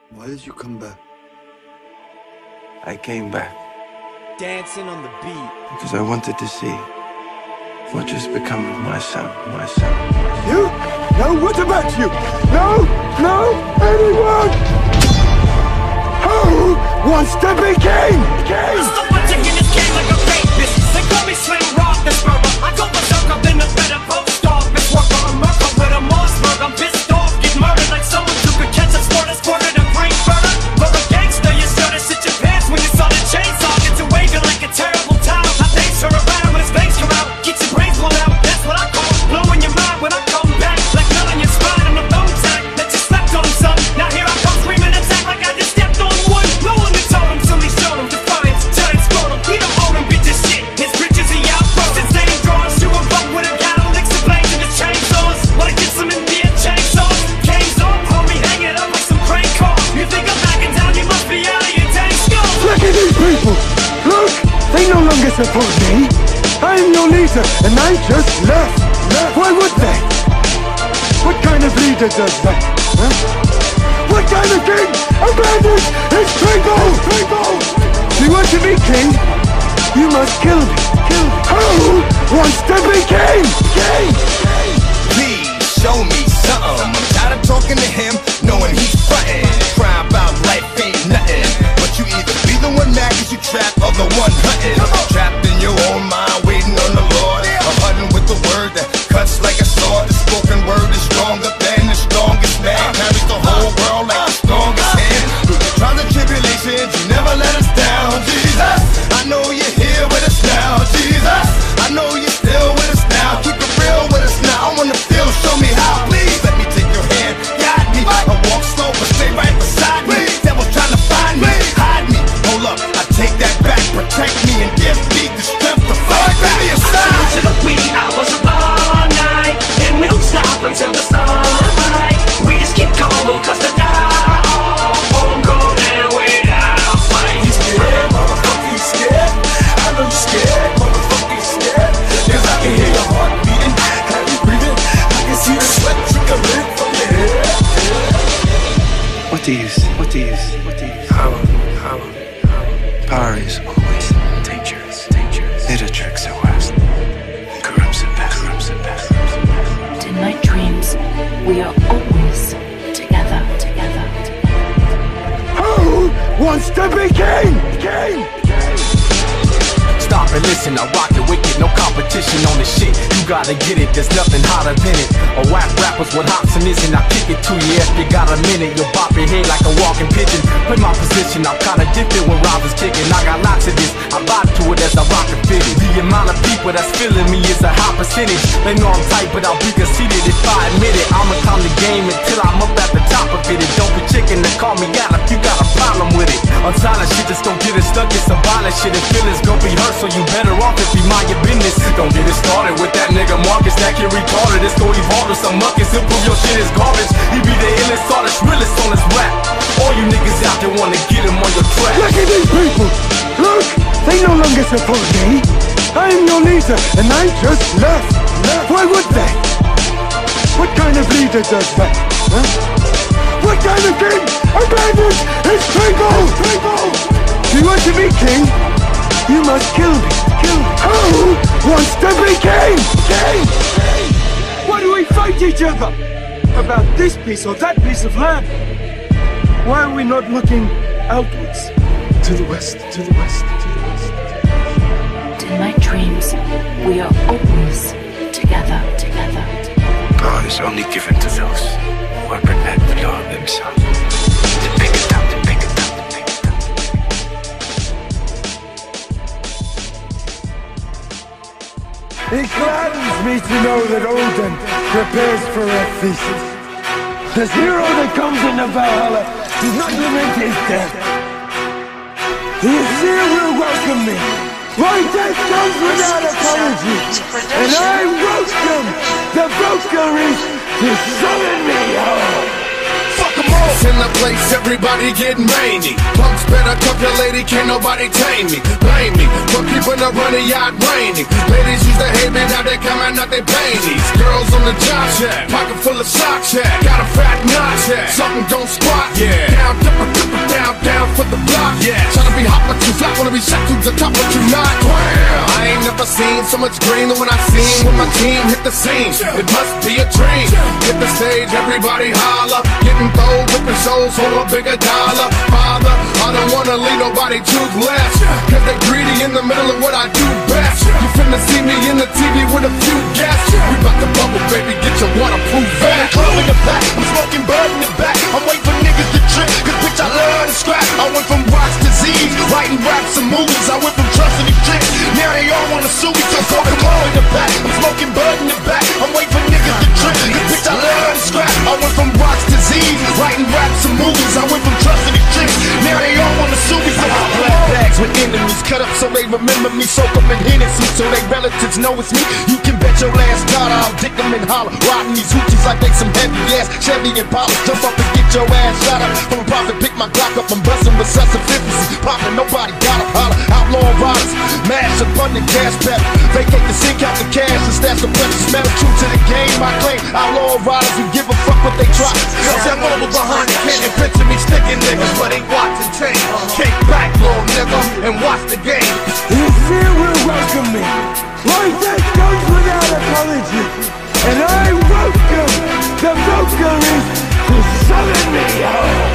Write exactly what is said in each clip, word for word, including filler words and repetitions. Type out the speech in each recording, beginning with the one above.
Why did you come back? I came back dancing on the beat because I wanted to see what just become of my son, my son. You? No, what about you? No, no, anyone! Who wants to be king? King! Someone taking this game like a rapist. They call me Slim Roethlisberger. I go berserk up in the better post office. Work on a murk up with a Mossberg. I'm pissed off, get murdered like someone who could catch a sport and sport at a great burner. For a gangster, you should have shit your pants when you saw the chainsaw. Get to waving like a terrible towel. I face her around when his veins come out. Get your brains blown out. That's what I call blowing your mind when I come back. Like nut on your spine on the bone tag that you slept on, son. Now here I come screaming attack like I just stepped on wood. No one that told him till he showed him defiance. Giant scrotum, he don't own him, bitches shit. His britches he outgrown. Since they ain't drawing, shoe him up with a catalytic and blades in his chainsaws. Wanna get some Indian chainsaws? Canes off, homie, hang it up like some crank car. You think I'm backing down, you must be out of your tank skull. Look at these people! Look! They no longer support me! I'm your leader, and I just left! left. Why would they? What kind of leader does that? Huh? What kind of king abandons his people? people? You want to be king? You must kill me! Kill me! Who wants to be king? King! Please show me something. I'm tired of talking to him, knowing he's frontin'. Crying about life ain't nothing, but you either be the one mad cause you trapped or the one hunting. Trapped in your own mind, waiting on the Lord. I'm hunting with the word that cuts like a sword. The spoken word is stronger than the strongest man. Carries the whole world like the strongest hand. Through the trials and tribulations, you never let us down. Jesus, I know you're here with us now. Jesus, I know you're still with us now. Keep it real with us now. I wanna feel, show me how. Please let me take your hand, guide me. I walk slow but stay right beside me. Devil's trying to find me, hide me. Hold up, I take that back. Protect me and give me the strength to fight back. Give me a sign. To the wee hours of all night, and we don't stop until the sunlight. We just keep going cause the die won't go down without fight. He's scared, motherfucker, he's scared. I know you're scared, motherfucker, he's scared. Cause I can hear your heart beating, how you breathing. I can see the sweat trickling from your head. What do you see? What do you see? What do you see? Power, power, power is always dangerous, dangerous. It attracts the West, corrupts the best, corrupts the best. But in my dreams, we are always together, together, together. Who wants to be king? King! Stop and listen, I rock it wicked, no competition on this shit. You gotta get it, there's nothing hotter than it. A whack rapper's what Hobson is, and I kick it to you if you got a minute. You'll bop your head like a walking pigeon. Play my position, I'm kinda different when rhymes is kicking. I got lots of this, I vibe to it as I rock and fit it. The amount of people that's feeling me is a high percentage. They know I'm tight, but I'll be conceited if I admit it. I'ma calm the game until I'm up at the top of it. And don't be chicken to call me out if you got a problem with it. Unsilent shit just don't get it stuck, it's some violent shit. And feelings gon' be hurt, so you better off if you mind your business. Don't get it started with that nigga Marcus, that kid retarded. It's gon' evolve to some muckus and prove your shit is garbage. He be the illest, hardest, realest on his rap. All you niggas out there wanna get him on your track. Look at these people! Look! They no longer support me! I'm your leader, and I just left! left. Why would they? What kind of leader does that? Huh? What kind of king abandons his people? people? Do you want to be king? You must kill me! Kill me! Who wants to be king? King! Why do we fight each other? About this piece or that piece of land? Why are we not looking outwards? To the west, to the west, to the west. But in my dreams, we are always together, together, together. Power is only given to those who are prepared to lower themselves. To pick it up, to pick it up, to pick it up. It gladdens me to know that Odin prepares for a feast. This hero that comes into Valhalla does not lament his death. The Aesir will welcome me. My death comes without apology. And I welcome the Valkyries to summon me home. Fuck 'em all. Send in the place, everybody getting rainy. Punks better cuff your lady, can't nobody tame me. Blame me for keeping the running yacht raining. Ladies used to hate me, now they coming out they panties. Girls on the job shack, pocket full of socks, yeah. Got a fat notch, yeah. Something don't squat, yeah. Down, dipper, dipper, down, down for the block, yeah. Tryna be hot but you flat, wanna be shot to the top but you not. Wow. I ain't never seen so much green than when I seen when my team hit the scene. It must be a dream. Hit the stage, everybody holler. Getting thrown, whipping shows for a bigger dollar. Father, I don't wanna leave nobody toothless, cause they greedy in the middle of what I do best. You finna see me in the T V with a few guests. We bout to bubble, baby, get your waterproof vest. Club in the back, I'm smoking bud in the back. I'm waiting for niggas to trip, cause bitch I love to scrap. I went from rocks to Z's, writing raps and movies. I went from trusting the tricks, now they all wanna sue me. So fuck them all in the back, I'm smoking bud in the back. I'm waiting for niggas to trip, cause bitch I love to scrap. I went from rocks to Z's, writing raps and movies. I went from trusting the tricks, now they all wanna sue me. So fuck them all. Bags with enemies, cut up so they remember me. Soak them in Hennessy so they relatives know it's me. You can bet your last dollar I'll dick them and holler. Riding these hoochies like they some heavy ass Chevy and Impala. Jump up and get your ass shot up. From a profit, pick my Glock up. I'm busting with such efficiency. Popping, nobody got a holler. Outlaw riders, mash up on the gas pedal. Vacate the sink out the cash and stash the precious metal. True to the game, I claim. Outlaw riders who give a fuck what they try. Cause I'm over behind the can and picture me sticking niggas, but ain't watching change. Kick back, little nigga, and watch the game. You fear will welcome me. Like that goes without apology. And I welcome the vocalist to summon me home.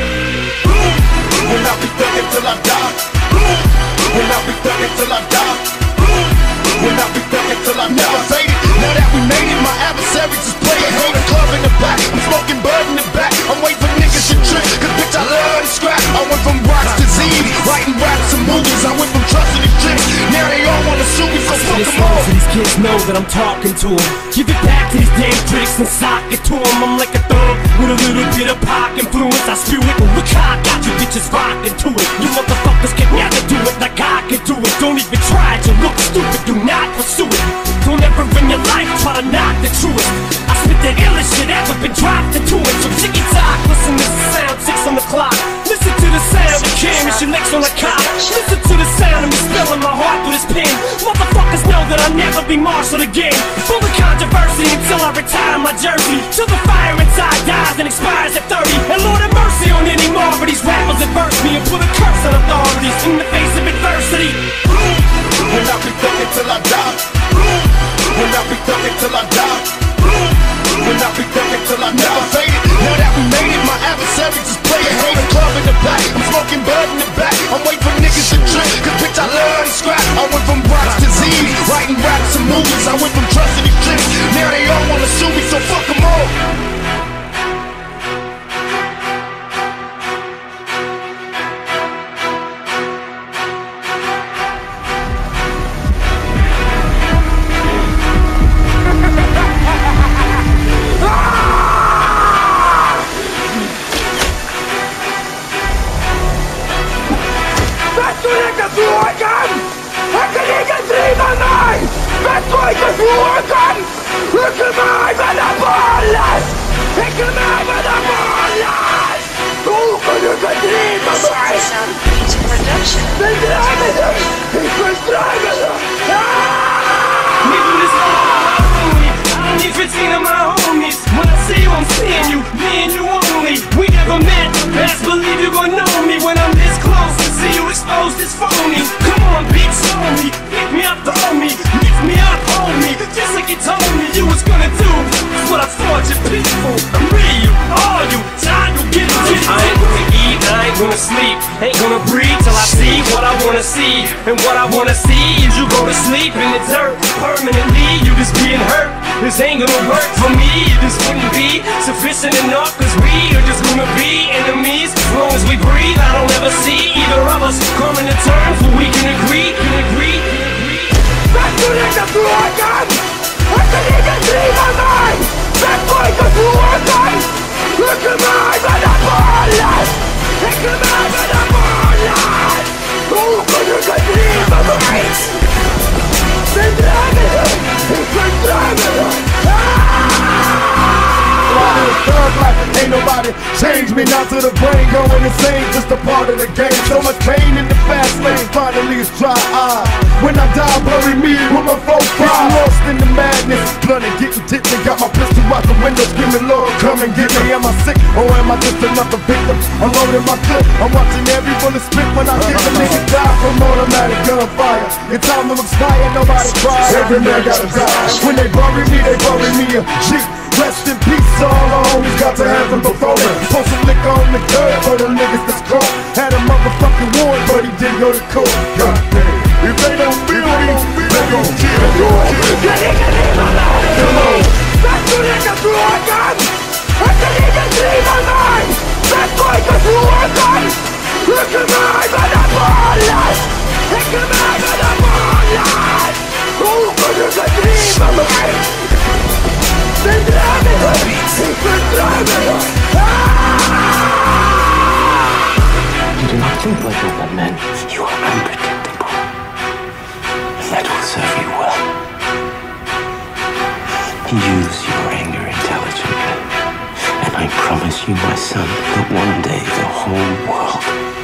When I be thuggin' till I die. When I be thuggin' till I die. When I be thuggin' till I never fade it. Now that we made it, my adversaries is playing. Hold a club in the back, I'm smoking bud in the back. I'm waiting for niggas to trip, cause bitch I love to scrap. I went from rocks to Z's, writing raps and movies. I went from trusting the tricks, now they all wanna sue me, so fuck them all. So these kids know that I'm talking to them. Give it back to these damn tricks and sock it to them. I'm like a thug with a little bit of pop influence. I spew it, look how I got you bitches rocking to it. You motherfuckers can never do it like I can do it. Don't even try it, you look stupid, do not pursue it. Don't ever in your life try to knock the truest. I spit the illest shit ever been dropped into it. So ticky tock, listen to the sound, six on the clock. Listen to the sound of Cameron, your next on the cop. Listen to the sound of me spilling my heart through this pen. Motherfuckers know that I'll never be marshaled again. Full of controversy until I retire my jersey. Till the fire inside dies and expires at thirty. And Lord have mercy on any more of these rappers that verse me and put a curse on authorities in the face of adversity. When I be thuggin' till I die. When I be thuggin' till I die. When I be thuggin' till I never fade it. Now that we made it, my adversaries is playing. Hold a club in the back, I'm smoking bud in the back. I'm waiting for niggas to trip, cause bitch I love to scrap. I went from rocks to Z's, writing raps and movies. I went from trusting these tricks, now they all wanna sue me, so fuck them all. And what I wanna see is you go to sleep in the dirt permanently. You just being hurt. This ain't gonna work for me. This wouldn't be sufficient enough, cause we are just gonna be enemies. As long as we breathe, I don't ever see either of us coming to terms where we can agree, can agree, can agree. Back to the dragon! I can even see my mind! Back to the dragon! Look at me with the ballers! Look at me with the ballers! Who could you get dream of me? The dragon! It's the dragon! Thug life, ain't nobody coming out to the brain, going insane, just a part of the game. So much pain in the fast lane, finally it's dry eye. When I die, bury me with my folk pride. Lost in the madness, blood and getting tipsy. Got my pistol out the window, screaming, Lord, come and get me. Am I sick or am I just another victim? I'm loading my clip, I'm watching every bullet spit when I get the nigga die from automatic gunfire. Your time will expire, nobody cries. Every man gotta die. When they bury me, they bury me a G. Rest in peace, all the homies got to heaven before me. Post some liquor on the curb for the niggas that's caught. Had a motherfucking warrant, but he didn't go to court. God damn. If they don't feel me, they gon' kill your ass. Come on. That's the nigga through our gun. That's the nigga dream on mine. That's why the through our gun. Look at me, but I'm ballin'. Look at me, but I'm ballin'. Who could you dream on mine? You do not think like other men. You are unpredictable. And that will serve you well. Use your anger intelligently. And I promise you, my son, that one day the whole world